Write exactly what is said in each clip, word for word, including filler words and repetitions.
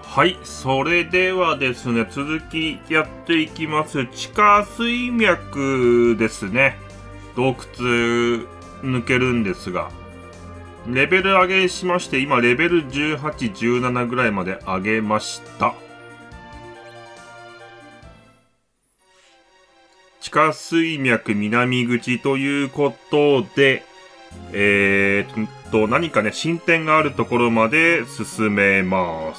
はい、それではですね、続きやっていきます。地下水脈ですね。洞窟抜けるんですが、レベル上げしまして、今レベルじゅうはち、じゅうななぐらいまで上げました。地下水脈南口ということで、えーっと、何かね、進展があるところまで進めます。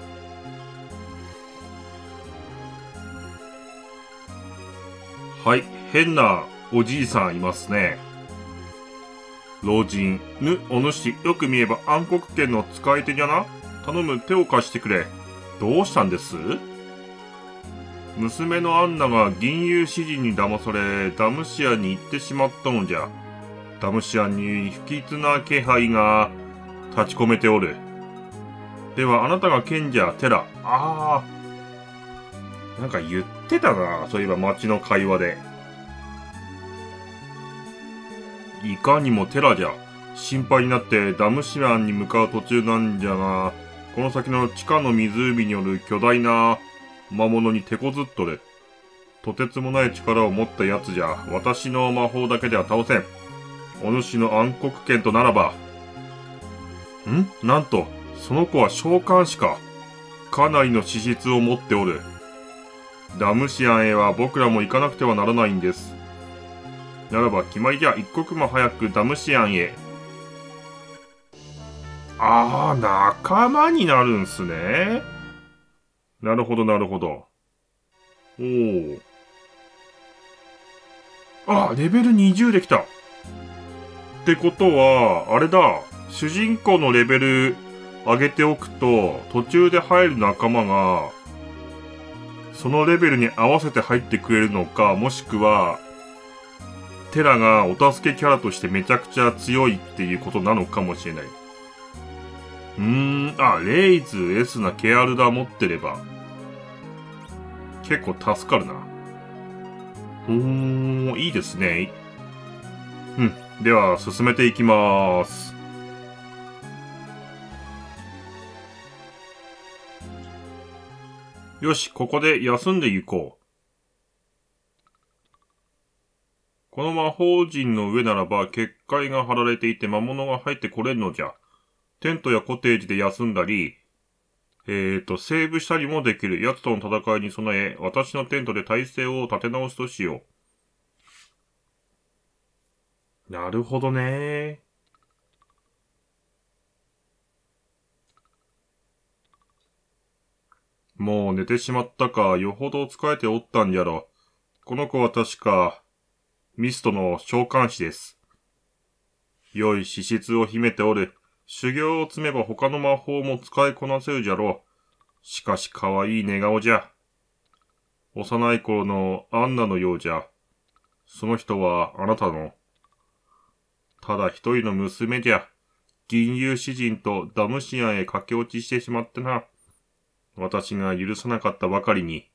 はい、変なおじいさんいますね。老人、ぬ、お主、よく見れば暗黒剣の使い手じゃな。頼む、手を貸してくれ。どうしたんです？娘のアンナが銀融詩人に騙され、ダムシアに行ってしまったのじゃ。ダムシアに不吉な気配が立ち込めておる。では、あなたが賢者、テラ。あー。なんか言ってたな。そういえば街の会話で。いかにもテラじゃ。心配になってダムシアンに向かう途中なんじゃが、この先の地下の湖による巨大な魔物に手こずっとる。とてつもない力を持ったやつじゃ。私の魔法だけでは倒せん。お主の暗黒剣とならば。ん？なんと、その子は召喚師か。かなりの資質を持っておる。ダムシアンへは僕らも行かなくてはならないんです。ならば決まりじゃ。一刻も早くダムシアンへ。あー、仲間になるんすね。なるほど、なるほど。おー。あ、レベルにじゅうできた。ってことは、あれだ。主人公のレベル上げておくと、途中で入る仲間が、そのレベルに合わせて入ってくれるのか、もしくは、テラがお助けキャラとしてめちゃくちゃ強いっていうことなのかもしれない。うーん、あ、レイズ、エスナ、ケアルダ持ってれば、結構助かるな。うーん、いいですね。うん。では、進めていきまーす。よし、ここで休んでいこう。この魔法陣の上ならば、結界が張られていて魔物が入ってこれるのじゃ。テントやコテージで休んだり、えーと、セーブしたりもできる。奴との戦いに備え、私のテントで体勢を立て直すとしよう。なるほどね。もう寝てしまったか、よほど疲れておったんじゃろ。この子は確か、ミストの召喚師です。良い資質を秘めておる。修行を積めば他の魔法も使いこなせるじゃろう。しかし可愛い寝顔じゃ。幼い頃のアンナのようじゃ。その人はあなたの、ただ一人の娘じゃ。銀融詩人とダムシアンへ駆け落ちしてしまってな。私が許さなかったばかりに。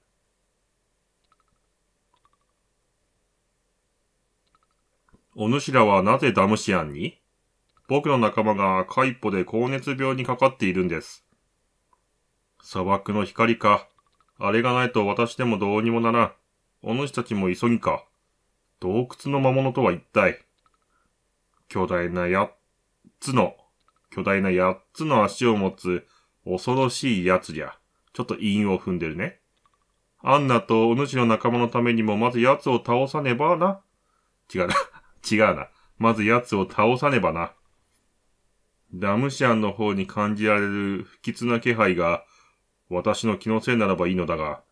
お主らはなぜダムシアンに？僕の仲間がカイポで高熱病にかかっているんです。砂漠の光か。あれがないと私でもどうにもならん。お主たちも急ぎか。洞窟の魔物とは一体。巨大な八つの、巨大な八つの足を持つ恐ろしいやつじゃ。ちょっと韻を踏んでるね。アンナとお主の仲間のためにもまず奴を倒さねばな。違うな。違うな。まず奴を倒さねばな。ダムシアンの方に感じられる不吉な気配が私の気のせいならばいいのだが。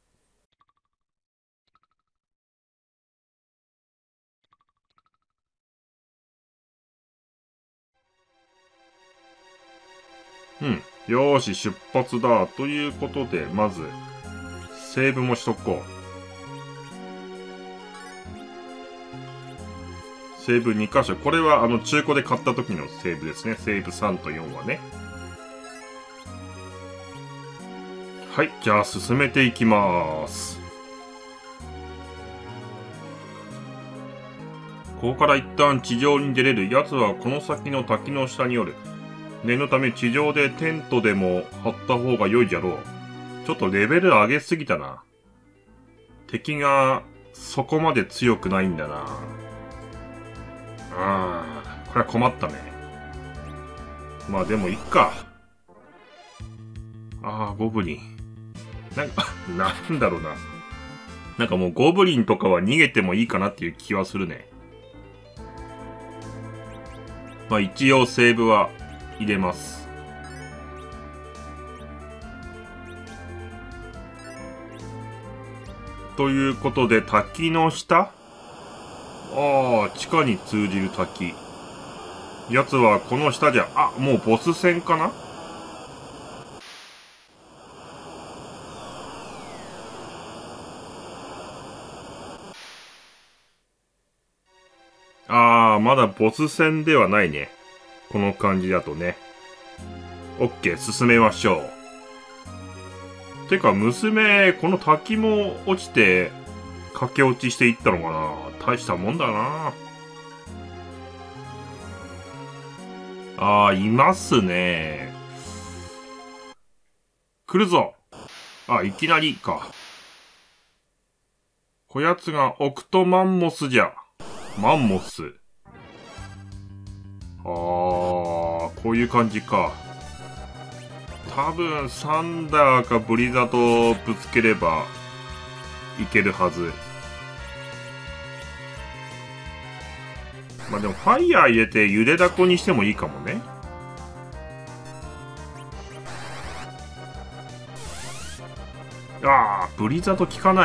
うん。よーし、出発だ。ということで、まず、セーブもしとこう。セーブに箇所。これはあの中古で買った時のセーブですね。セーブさんとよんはね。はい。じゃあ進めていきまーす。ここから一旦地上に出れる。奴はこの先の滝の下におる。 念のため地上でテントでも張った方が良いじゃろう。ちょっとレベル上げすぎたな。敵がそこまで強くないんだな。あー、これは困ったね。まあでもいっか。あー、ゴブリン。なんか、なんだろうな。なんかもうゴブリンとかは逃げてもいいかなっていう気はするね。まあ一応セーブは入れます。ということで滝の下？ああ、地下に通じる滝。奴はこの下じゃ、あ、もうボス戦かな？ああ、まだボス戦ではないね。この感じだとね。オッケー、進めましょう。てか、娘、この滝も落ちて、駆け落ちしていったのかな？大したもんだな。ああ、いますね。来るぞ。あ、いきなりか。こやつがオクトマンモスじゃ。マンモス。あー、こういう感じか。多分、サンダーかブリザとぶつければ、いけるはず。まあでも、ファイヤー入れてゆでだこにしてもいいかもね。あー、ブリザと効かない。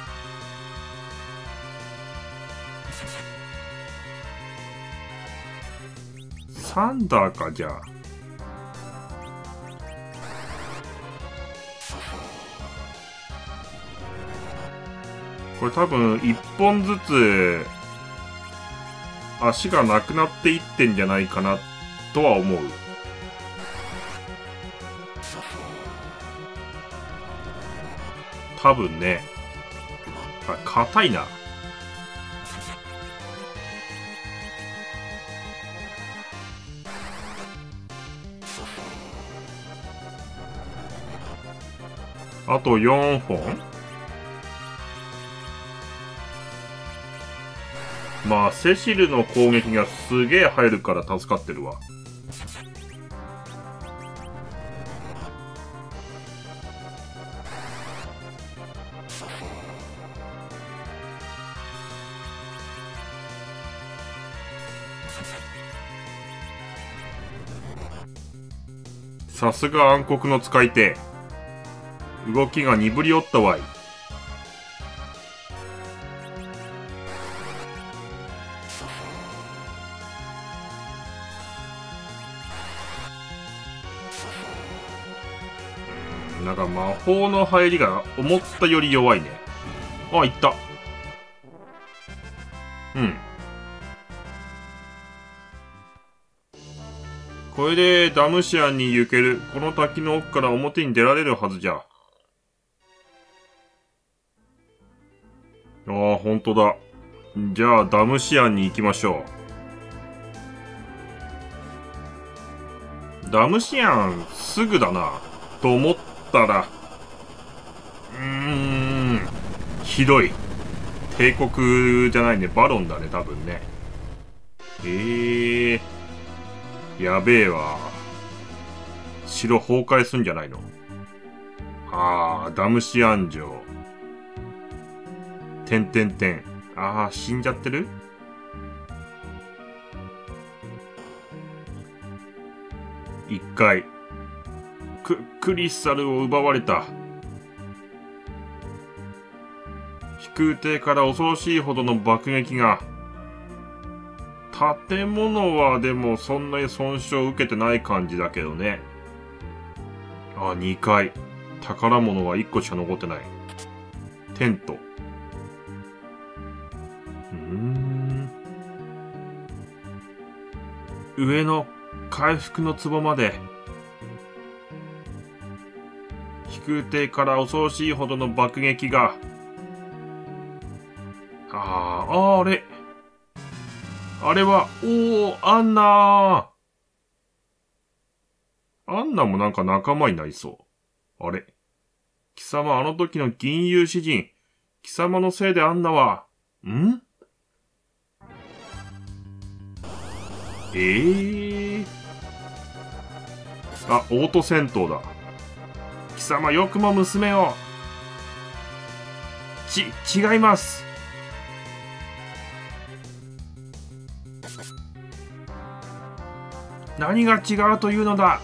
サンダーか、じゃあ。これ多分、一本ずつ、足がなくなっていってんじゃないかな、とは思う。多分ね。あ、硬いな。あとよんほん？まあ、セシルの攻撃がすげえ入るから助かってるわ。さすが暗黒の使い手。動きが鈍りおったわい。なんか魔法の入りが思ったより弱いね。あ、いった。うん。これでダムシアンに行ける。この滝の奥から表に出られるはずじゃ。ああ、ほんとだ。じゃあ、ダムシアンに行きましょう。ダムシアン、すぐだな。と思ったら、うーん、ひどい。帝国じゃないね、バロンだね、多分ね。ええー、やべえわ。城崩壊すんじゃないの。ああ、ダムシアン城。てんてんてん。ああ、死んじゃってる？一回。ク、クリスタルを奪われた。飛空艇から恐ろしいほどの爆撃が。建物はでもそんなに損傷を受けてない感じだけどね。あ、にかい。宝物はいっこしか残ってない。テント。うーん。上の回復の壺まで。飛空艇から恐ろしいほどの爆撃が。あー、あーあれ。あれは、おー、アンナー。 アンナもなんか仲間になりそう。あれ？貴様あの時の銀融詩人。貴様のせいでアンナは、ん？ええー。あ、オート戦闘だ。貴様よくも娘を。ち、違います。何が違うというのだ。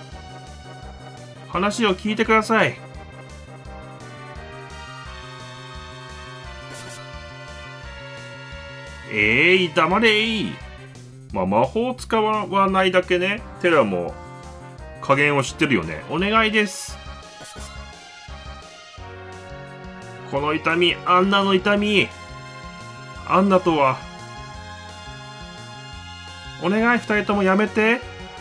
話を聞いてください。えい、黙れい。まあ、魔法使わないだけね。テラも加減を知ってるよね。お願いです。この痛み、アンナの痛み。アンナとは。お願い、二人ともやめて。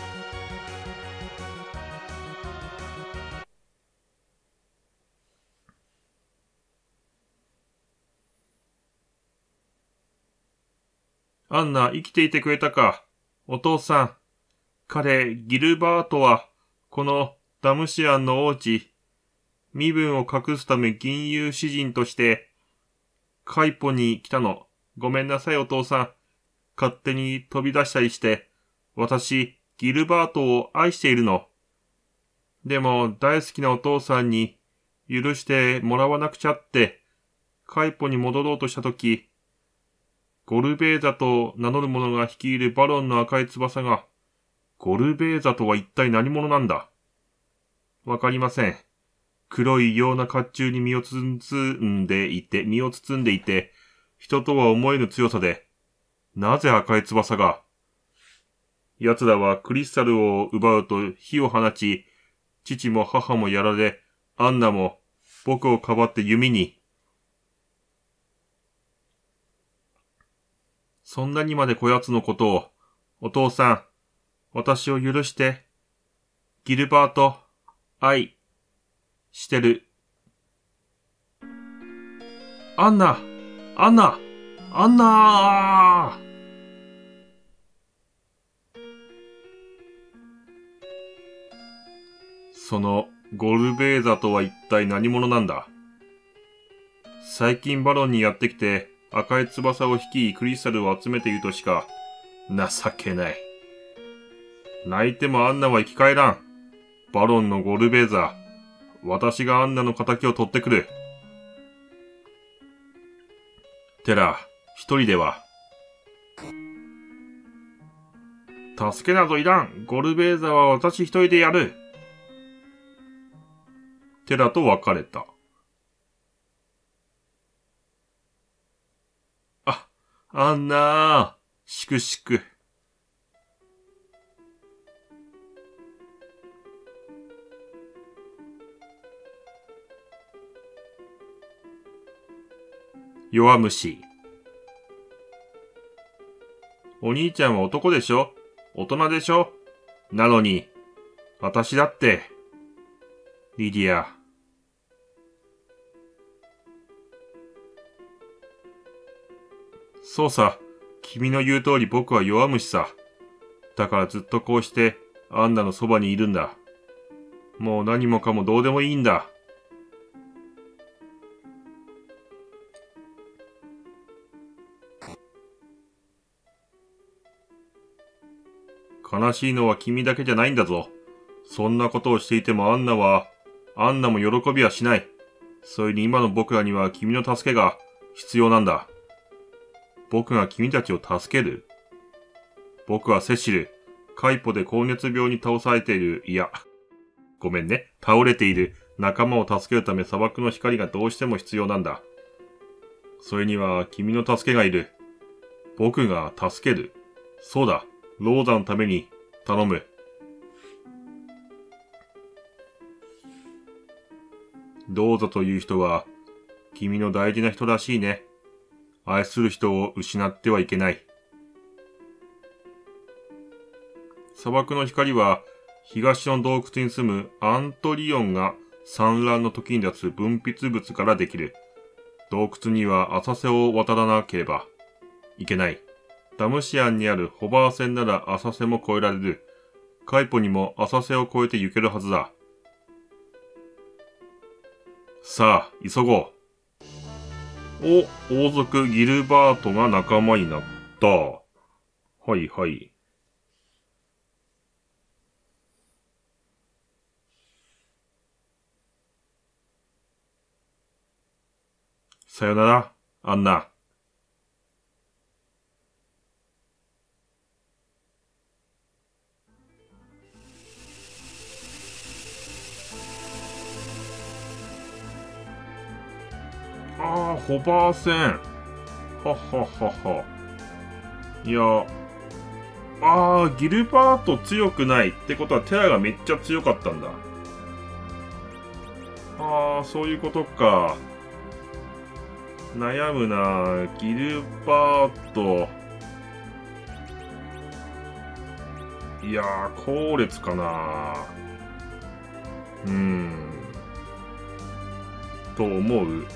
アンナ、生きていてくれたか。お父さん。彼、ギルバートは、このダムシアンの王子、身分を隠すため銀融詩人として、カイポに来たの。ごめんなさい、お父さん。勝手に飛び出したりして、私、ギルバートを愛しているの。でも、大好きなお父さんに許してもらわなくちゃって、カイポに戻ろうとしたとき、ゴルベーザと名乗る者が率いるバロンの赤い翼が、ゴルベーザとは一体何者なんだ？わかりません。黒い異様な甲冑に身を包んでいて、身を包んでいて、人とは思えぬ強さで、なぜ赤い翼が？奴らはクリスタルを奪うと火を放ち、父も母もやられ、アンナも僕をかばって弓に。そんなにまでこやつのことを、お父さん、私を許して。ギルバート、愛、してる。アンナ、アンナ、アンナー。そのゴルベーザとは一体何者なんだ？最近バロンにやってきて赤い翼を率いクリスタルを集めているとしか情けない。泣いてもアンナは生き返らん。バロンのゴルベーザ、私がアンナの仇を取ってくる。テラ、一人では。助けなどいらん。ゴルベーザは私一人でやる。テラと別れた。あ、アンナー、しくしく。弱虫。お兄ちゃんは男でしょ？大人でしょ？なのに、私だって、リディア。そうさ、君の言う通り僕は弱虫さ。だからずっとこうして、アンナのそばにいるんだ。もう何もかもどうでもいいんだ。悲しいのは君だけじゃないんだぞ。そんなことをしていてもアンナは、アンナも喜びはしない。それに今の僕らには君の助けが必要なんだ。僕が君たちを助ける？僕はセシル、カイポで高熱病に倒されている、いや、ごめんね、倒れている仲間を助けるため砂漠の光がどうしても必要なんだ。それには君の助けがいる。僕が助ける。そうだ、ローザのために頼む。ローザという人は君の大事な人らしいね。愛する人を失ってはいけない。砂漠の光は東の洞窟に住むアントリオンが産卵の時に出す分泌物からできる。洞窟には浅瀬を渡らなければいけない。ダムシアンにあるホバー船なら浅瀬も越えられる。 カイポにも浅瀬を越えて行けるはずだ。さあ、急ごう。お、王族ギルバートが仲間になった。はいはい。さよなら、アンナ。ああ、ホバー船。はははは。いや、ああ、ギルバート強くないってことはテラがめっちゃ強かったんだ。ああ、そういうことか。悩むな。ギルバート。いやー、後列かな。うーん。と思う。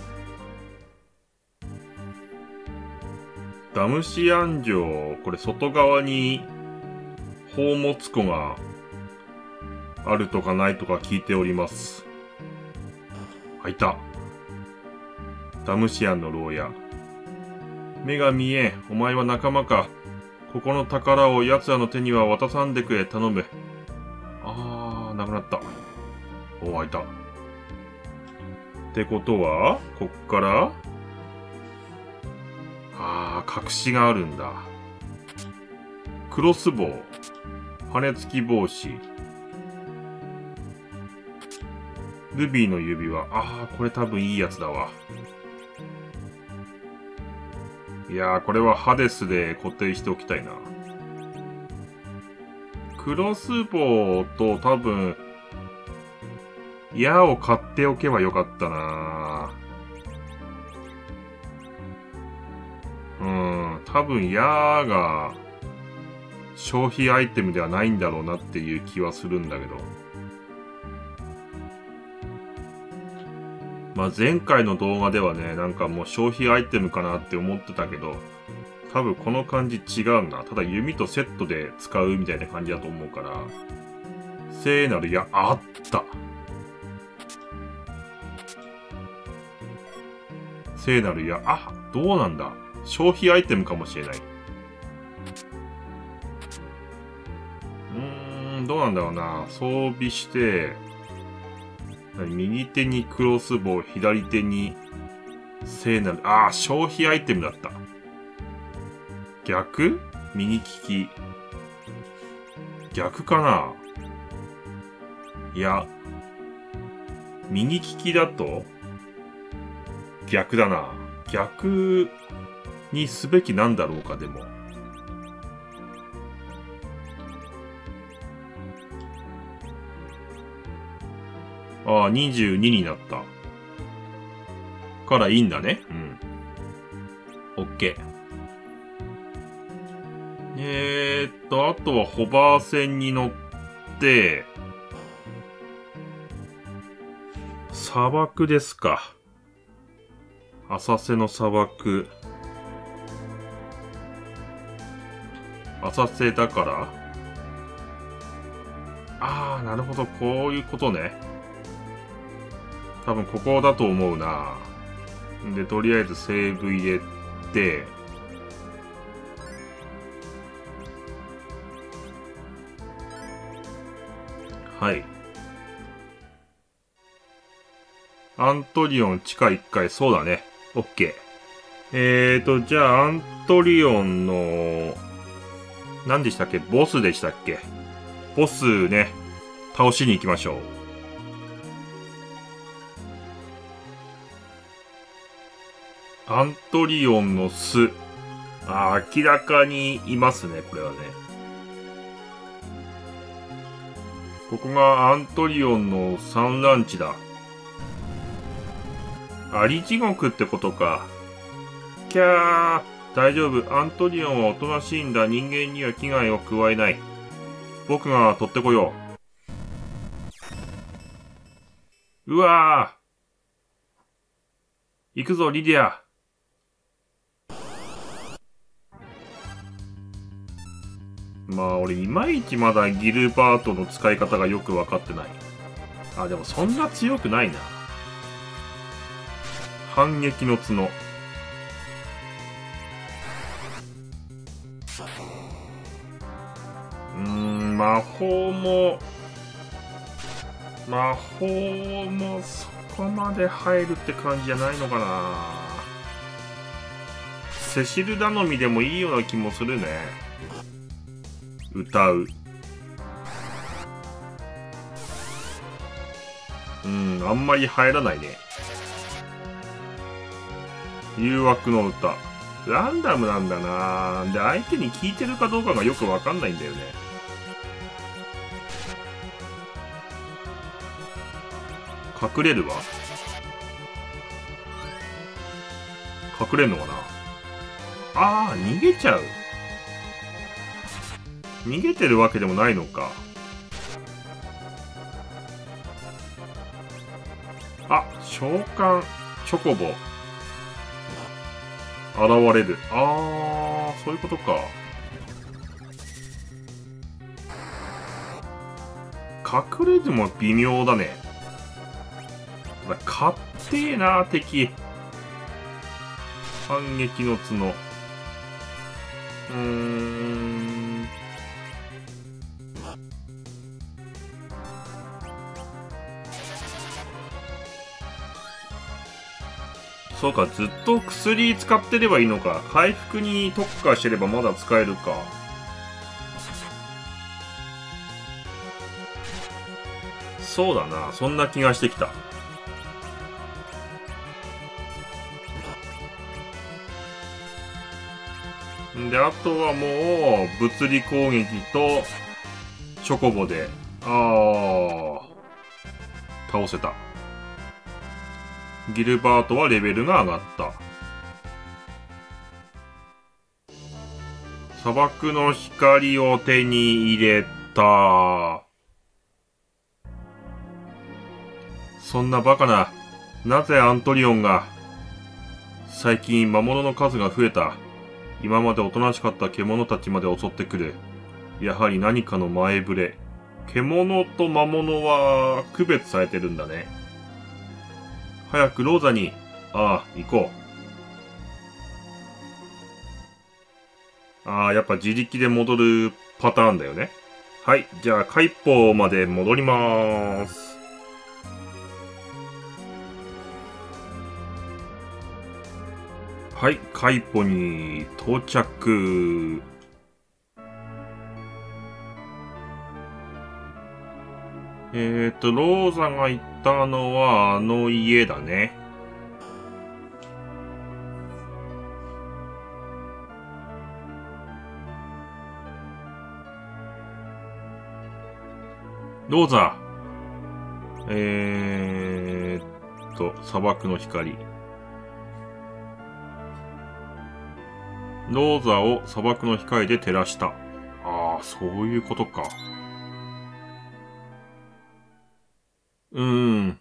ダムシアン城、これ外側に宝物庫があるとかないとか聞いております。あ、いた。ダムシアンの牢屋。目が見えん。お前は仲間か。ここの宝を奴らの手には渡さんでくれ。頼む。あー、なくなった。お、開いた。ってことは、こっから、あー、隠しがあるんだ。クロスボウ。羽付き帽子。ルビーの指輪。あー、これ多分いいやつだわ。いやー、これはハデスで固定しておきたいな。クロスボウと多分、矢を買っておけばよかったな。うん、多分矢が消費アイテムではないんだろうなっていう気はするんだけど。まあ前回の動画ではね、なんかもう消費アイテムかなって思ってたけど、多分この感じ違うな。ただ弓とセットで使うみたいな感じだと思うから。聖なる矢、あった。聖なる矢、あ、どうなんだ。消費アイテムかもしれない。うーん、どうなんだろうな。装備して、右手にクロスボウ、左手に聖なる、ああ、消費アイテムだった。逆？右利き。逆かな？いや、右利きだと逆だな。逆にすべきなんだろうか、でも。ああ、にじゅうにになった。からいいんだね。うん。オッケー。えーっと、あとはホバー船に乗って、砂漠ですか。浅瀬の砂漠。浅瀬だから、あー、なるほど、こういうことね。多分ここだと思うな。で、とりあえずセーブ入れて、はい。アントリオン地下いっかい、そうだね。オッケー。えーと、じゃあ、アントリオンの、何でしたっけ？ボスでしたっけ？ボスね、倒しに行きましょう。アントリオンの巣。あ、明らかにいますね、これはね。ここがアントリオンの産卵地だ。アリ地獄ってことか。キャー。大丈夫。アントリオンはおとなしいんだ。人間には危害を加えない。僕が取ってこよう。うわー。行くぞ、リディア。 まあ俺いまいちまだギルバートの使い方がよく分かってない。あ、でもそんな強くないな。反撃の角。うーん、魔法も、魔法もそこまで入るって感じじゃないのかな。セシル頼みでもいいような気もするね。歌う。うん、あんまり入らないね。誘惑の歌。ランダムなんだな。で、相手に聞いてるかどうかがよくわかんないんだよね。隠れるわ。隠れんのかな。ああ、逃げちゃう。逃げてるわけでもないのか。あ、召喚、チョコボ。現れる。あー、そういうことか。隠れても微妙だね。かってえな、敵。反撃の角。うーん。そうか、ずっと薬使ってればいいのか。回復に特化してればまだ使えるか。そうだな、そんな気がしてきた。で、あとはもう、物理攻撃と、チョコボで、あー、倒せた。ギルバートはレベルが上がった。砂漠の光を手に入れた。そんなバカな。なぜアントリオンが。最近魔物の数が増えた。今までおとなしかった獣たちまで襲ってくる。やはり何かの前触れ。獣と魔物は区別されてるんだね。早くローザに。ああ、行こう。ああ、やっぱ自力で戻るパターンだよね。はい、じゃあ、カイポまで戻りまーす。はい、カイポに到着。えーと、ローザが行ったのはあの家だね。ローザ。えーっと、砂漠の光。ローザを砂漠の光で照らした。ああ、そういうことか。うーん。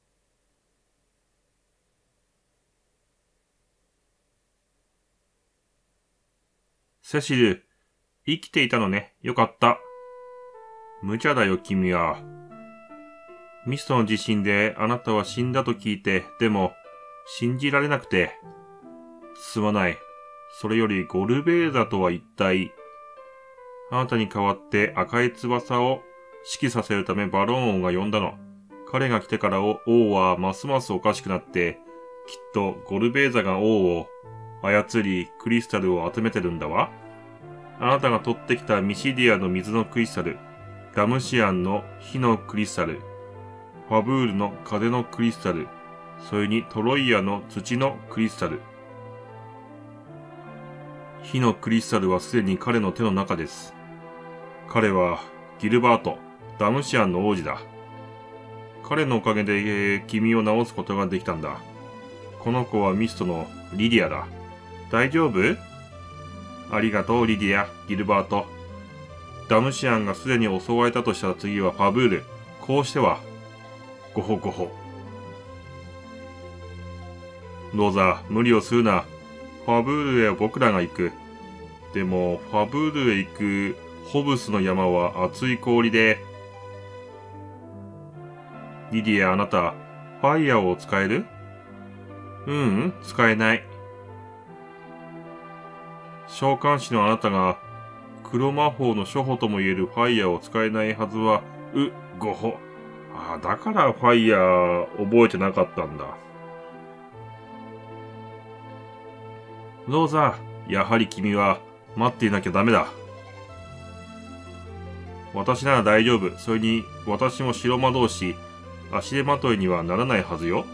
セシル、生きていたのね。よかった。無茶だよ、君は。ミストの地震であなたは死んだと聞いて、でも、信じられなくて。すまない。それよりゴルベーザとは一体、あなたに代わって赤い翼を指揮させるためバロン王が呼んだの。彼が来てから王はますますおかしくなって、きっとゴルベーザが王を操りクリスタルを集めてるんだわ。あなたが取ってきたミシディアの水のクリスタル、ダムシアンの火のクリスタル、ファブールの風のクリスタル、それにトロイアの土のクリスタル。火のクリスタルはすでに彼の手の中です。彼はギルバート、ダムシアンの王子だ。彼のおかげで、えー、君を治すことができたんだ。この子はミストのリディアだ。大丈夫？ありがとうリディア、ギルバート。ダムシアンがすでに襲われたとしたら次はファブール。こうしては、ごほごほ。ローザ、無理をするな。ファブールへ僕らが行く。でも、ファブールへ行くホブスの山は厚い氷で。リディア、あなた、ファイヤーを使える？ううん、使えない。召喚師のあなたが、黒魔法の初歩とも言えるファイヤーを使えないはずは、う、ごほ。ああ、だからファイヤー覚えてなかったんだ。ローザ、やはり君は待っていなきゃダメだ。私なら大丈夫。それに、私も白魔導士、足手まといにはならないはずよ。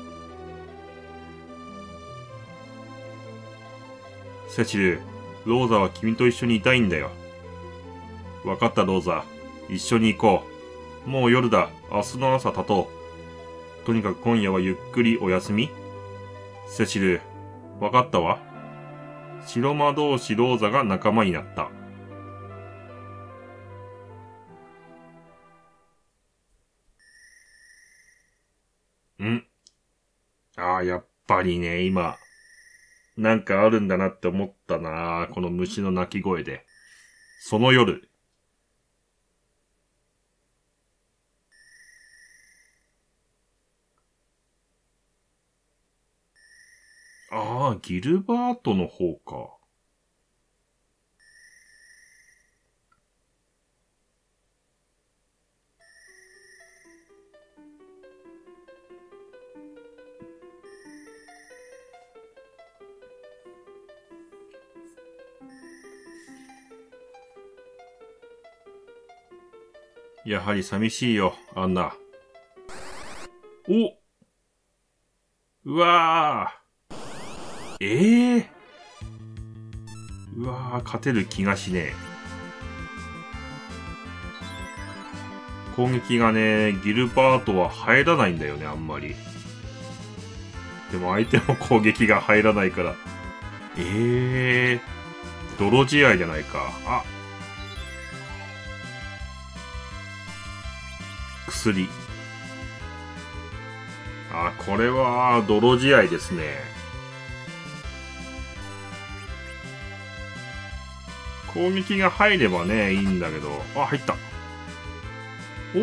セチル、ローザは君と一緒にいたいんだよ。わかったローザ、一緒に行こう。もう夜だ。明日の朝立とう。とにかく今夜はゆっくりお休み。セチル、わかったわ。白魔導士ローザが仲間になった。んああ、やっぱりね、今、なんかあるんだなって思ったな、この虫の鳴き声で。その夜。ああ、ギルバートの方か。やはり寂しいよ、アンナ。お！うわぁ。ええー、うわぁ、勝てる気がしねえ。攻撃がね、ギルバートは入らないんだよね、あんまり。でも相手も攻撃が入らないから。ええー、泥試合じゃないか。あ、薬。あ、これは泥試合ですね。攻撃が入ればね、いいんだけど。あ、入った。お？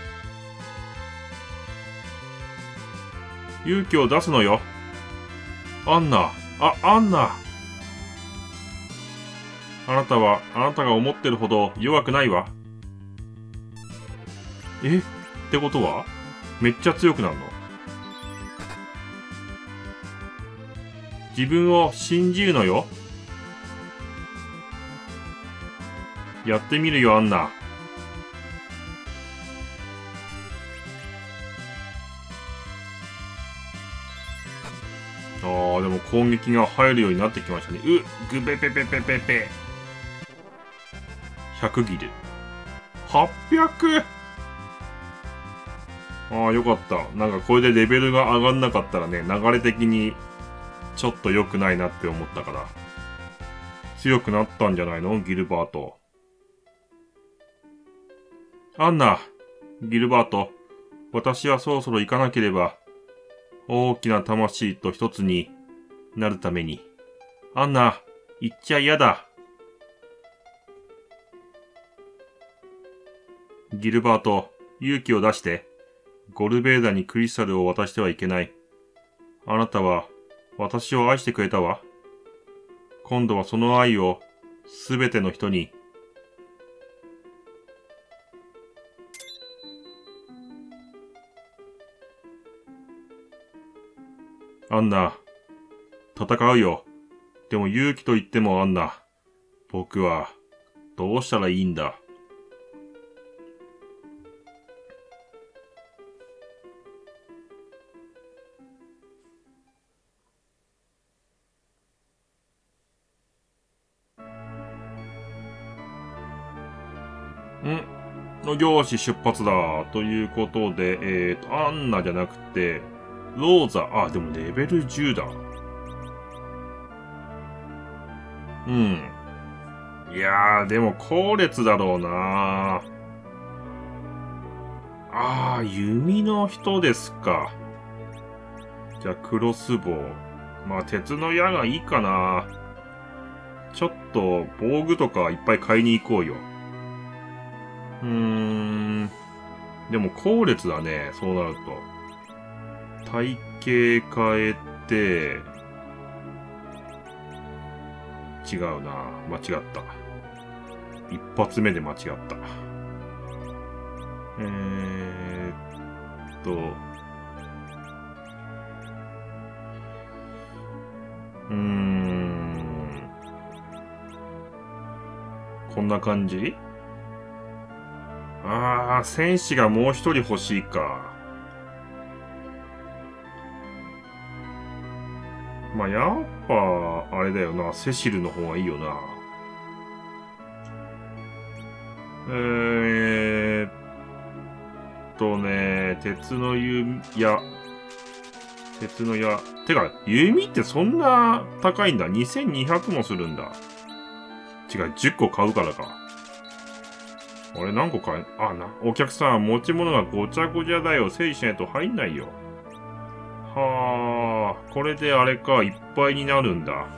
勇気を出すのよ。アンナ。あ、アンナ。あなたは、あなたが思ってるほど弱くないわ。え？ってことはめっちゃ強くなるの？自分を信じるのよ。やってみるよ、アンナ。あー、でも攻撃が入るようになってきましたね。う、ぐべぺぺぺぺぺ。ひゃくギル。はっぴゃく！ああ、よかった。なんかこれでレベルが上がんなかったらね、流れ的にちょっと良くないなって思ったから。強くなったんじゃないの？ギルバート。アンナ、ギルバート。私はそろそろ行かなければ。大きな魂と一つになるために。アンナ、行っちゃ嫌だ。ギルバート、勇気を出して。ゴルベーダにクリスタルを渡してはいけない。あなたは私を愛してくれたわ。今度はその愛をすべての人に。アンナ、戦うよ。でも勇気と言ってもアンナ、僕はどうしたらいいんだ。ん？よーし、出発だ。ということで、えーと、アンナじゃなくて、ローザ、あ、でもレベルじゅうだ。うん。いやー、でも後列だろうな。あー、弓の人ですか。じゃあ、クロスボウ。まあ、鉄の矢がいいかな。ちょっと、防具とかいっぱい買いに行こうよ。 うーん。でも後列だね、そうなると。体型変えて、違うな。間違った。一発目で間違った。えーっと、うーん。こんな感じ？あー、戦士がもう一人欲しいか。まあ、やっぱ、あれだよな。セシルの方がいいよな。えーっとね、鉄の弓矢。鉄の矢。てか、弓ってそんな高いんだ。にせんにひゃくもするんだ。違う、じゅっこ買うからか。あれ何個買え、あ、な、お客さん、持ち物がごちゃごちゃだよ。整理しないと入んないよ。はあ、これであれか、いっぱいになるんだ。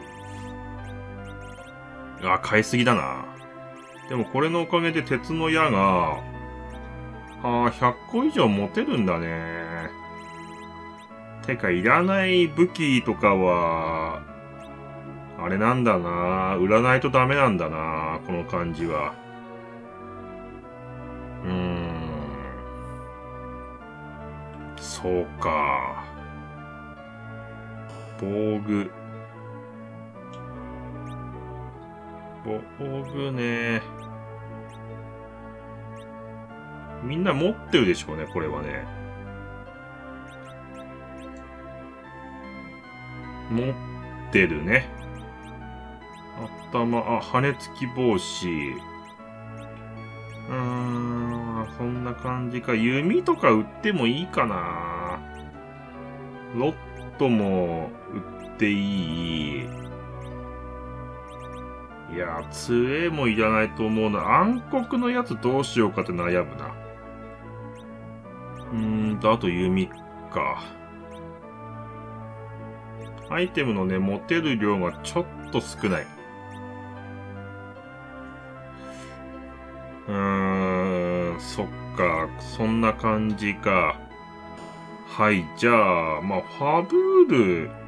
あ、買いすぎだな。でもこれのおかげで鉄の矢が、はあ、ひゃっこ以上持てるんだね。てか、いらない武器とかは、あれなんだな。売らないとダメなんだな。この感じは。うーん。そうか。防具。防具ね。みんな持ってるでしょうね、これはね。持ってるね。頭、あ、羽根付き帽子。うーん、そんな感じか。弓とか売ってもいいかな。ロットも売っていい。いや、杖もいらないと思うな。暗黒のやつどうしようかって悩むな。うーんと、あと弓か。アイテムのね、持てる量がちょっと少ない。うーん、そっか、そんな感じか。はい、じゃあ、まあ、ファブール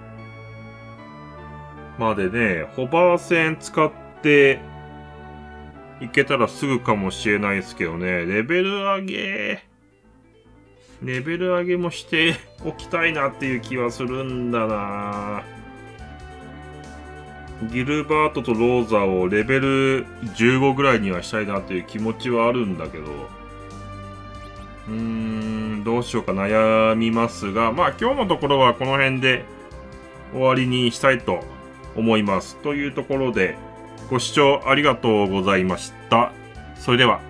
までね、ホバー線使っていけたらすぐかもしれないですけどね、レベル上げ、レベル上げもしておきたいなっていう気はするんだな。ギルバートとローザをレベルじゅうごぐらいにはしたいなっていう気持ちはあるんだけど、うーん、どうしようか悩みますが、まあ今日のところはこの辺で終わりにしたいと思います。というところで、ご視聴ありがとうございました。それでは。